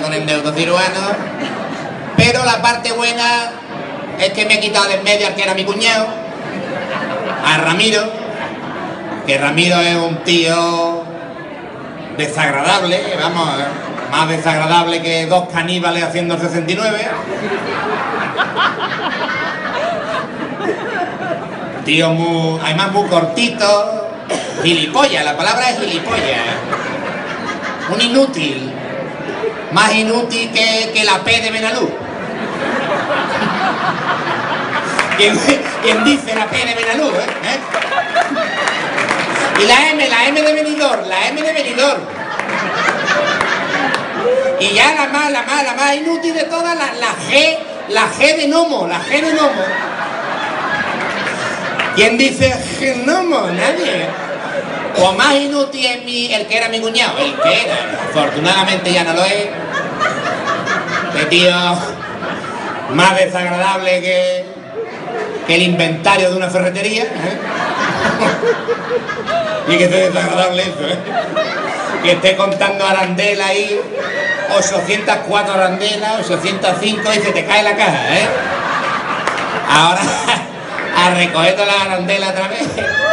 con el neurocirujano, pero la parte buena es que me he quitado de en medio al que era mi cuñado, a Ramiro, que Ramiro es un tío desagradable, vamos, más desagradable que dos caníbales haciendo el 69. Tío muy, además muy cortito, gilipollas, la palabra es gilipollas, un inútil, más inútil que la P de Benalú. ¿Quién dice la P de Benalú, Y la M de Benidorm, la M de Benidorm. Y ya la más inútil de todas, la G de Nomo, la G de Nomo. ¿Quién dice Genomo? Nadie. O más inútil es el que era mi cuñado, el que era. Afortunadamente ya no lo es. Este tío más desagradable que el inventario de una ferretería. Y que esté desagradable eso, que esté contando arandelas ahí, 804 arandelas, 805 y se te cae la caja, Ahora a recoger todas las arandelas otra vez.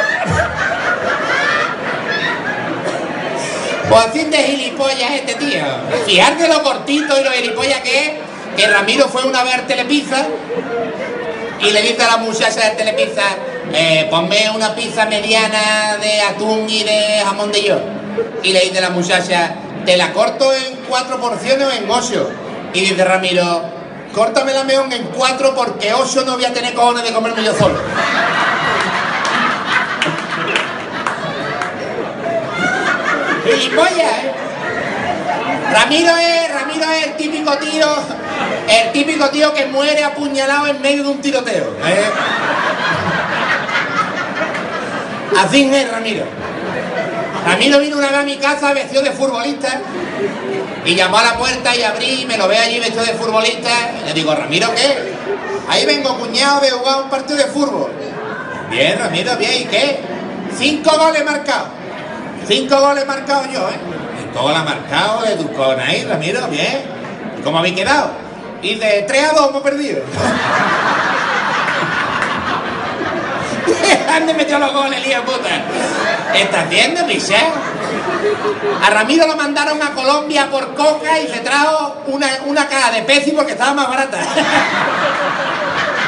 Pues fin de gilipollas este tío. Fijarte lo cortito y lo gilipollas que es, que Ramiro fue una vez al Telepizza y le dice a la muchacha del Telepizza, ponme una pizza mediana de atún y de jamón de york. Y le dice la muchacha, ¿te la corto en 4 porciones o en 8? Y dice Ramiro, córtame la meón en 4 porque 8 no voy a tener cojones de comerme yo solo. Gilipollas, Ramiro es el típico tío que muere apuñalado en medio de un tiroteo. Así es Ramiro. Ramiro vino una vez a mi casa vestido de futbolista y llamó a la puerta y abrí y me lo ve allí vestido de futbolista. Y le digo, ¿Ramiro qué? Ahí vengo, cuñado, de jugar un partido de fútbol. Bien, Ramiro, bien, ¿y qué? 5 goles marcados. 5 goles marcados yo, 5 goles marcados de Ducón ahí, Ramiro, bien. ¿Y cómo habéis quedado? Y de 3-2 hemos perdido. ¿Dónde metió los goles, lío puta? ¿Estás viendo, Michel? A Ramiro lo mandaron a Colombia por coca y se trajo una caja de Pepsi porque estaba más barata.